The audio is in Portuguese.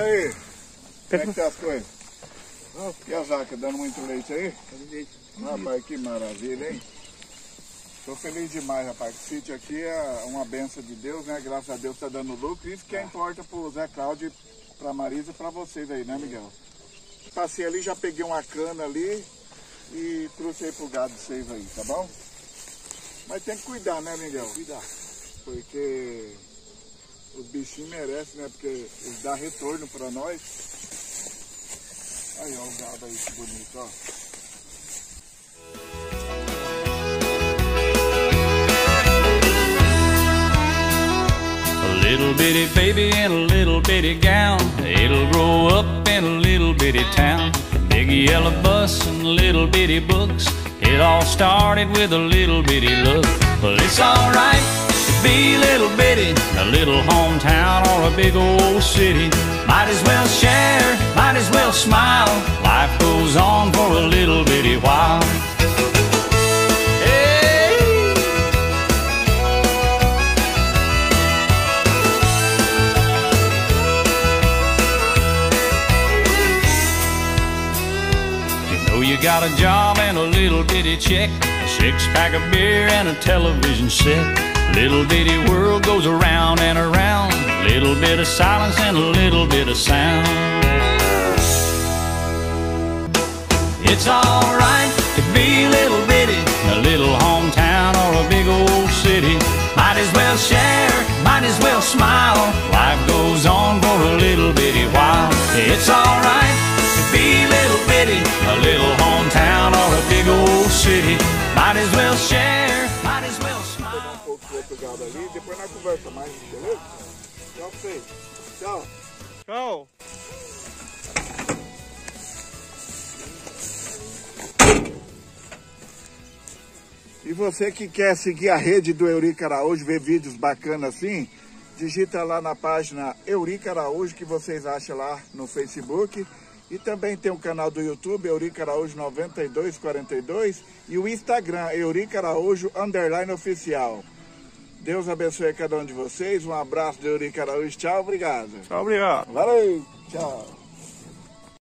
aí, como é que tá as coisas? E a vaca, dando muito leite aí? Rapaz, que maravilha, hein? Tô feliz demais, rapaz. O sítio aqui é uma benção de Deus, né? Graças a Deus tá dando lucro. Isso que importa pro Zé Cláudio, pra Marisa e pra vocês aí, né, Miguel? Passei ali, já peguei uma cana ali e trouxe aí pro gado de vocês aí, tá bom? Mas tem que cuidar, né, Miguel? Cuidar. Porque os bichinhos merecem, né? Porque eles dão retorno pra nós. Aí, ó, o gado aí, que bonito, ó. A little bitty baby in a little bitty gown, it'll grow up in a little bitty town. Big yellow bus and little bitty books, it all started with a little bitty look. Well, it's alright to be little bitty, a little hometown or a big old city. Might as well share, might as well smile. Life goes on for a little bitty while. You got a job and a little bitty check, a six-pack of beer and a television set. Little bitty world goes around and around, little bit of silence and a little bit of sound. It's alright to be little bitty, a little hometown or a big old city. Might as well share, might as well smile. Life goes on for a little bitty while. It's alright to be little bitty, a little hometown or a big old city. Might as well share, might as well smile. Vou pegar pouco do outro gado ali, depois nós conversa mais, beleza? Tchau pra vocês. Tchau. Tchau. E você que quer seguir a rede do Eurico Araújo, ver vídeos bacanas assim, digita lá na página Eurico Araújo, que vocês acham lá no Facebook. E também tem o canal do YouTube, Eurico Araújo 9242, e o Instagram, Eurico Araújo _oficial. Deus abençoe a cada um de vocês. Um abraço do Eurico Araújo. Tchau, obrigado. Tchau, obrigado. Valeu, tchau.